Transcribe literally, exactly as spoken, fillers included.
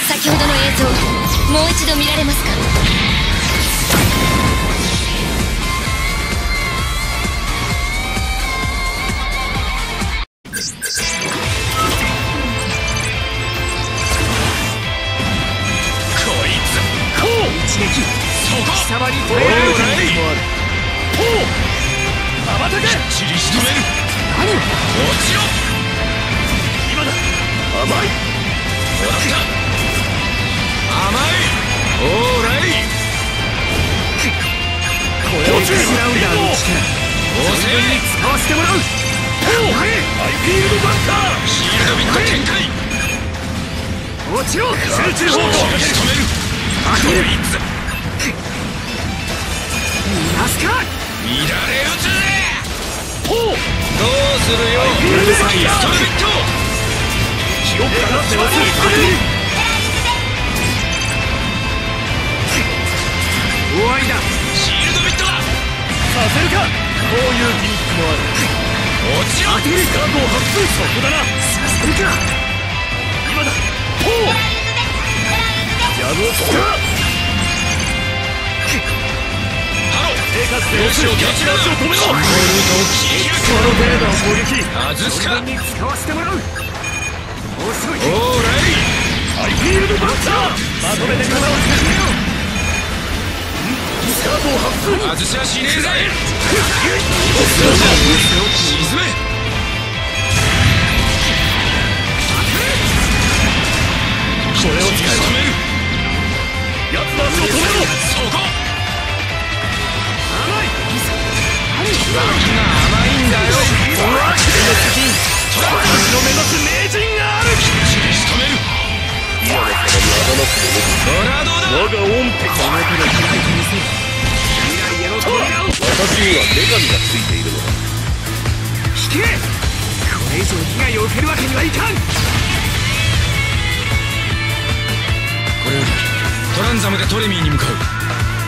先ほどの映像もう一度見られますか？ 一撃、貴様に耐えられるかもある。ほう、羽ばたけ。きっちり仕留める。何？落ちろ。今だ。甘い。もらった。甘い。オーライ。これをツーラウンダーの力、存分に使わせてもらう。ほう、ハイフィールドバンカー。シールドビット展開。落ちろ。集中砲火を仕留める。こいつ見ますか。見られるぜ。ほう、どうするよ。フィールドバンカー。ストルビット記憶からって押す。終わりだ。シールドビットだ。させるか。こういうギミックもある。落ちろ。当てるカードを発動。そこだな。させるか。今だ。ほう、ジャブをつか。ハロー、生活で押しを蹴散らすを止めろ。このルートを切り開く。この程度の攻撃外すか。存分に使わせてもらう。遅い。オーライハイフィールドバンカー。まとめて体をつけてみよう。スカートを発動。外しはしねえぜ。沈め。これを使えばやつの足を止めろ。そこ。甘い。何が甘いんだよ。うわっ、私の目指す名人がある。きっちり仕留める。今の様にあだなくてもドラドだ。我が恩敵あなたの開いてみせる。未来への扉を。私には女神がついているのだ。引け。これ以上被害を受けるわけにはいかん。これよりトランザムでトレミーに向かう。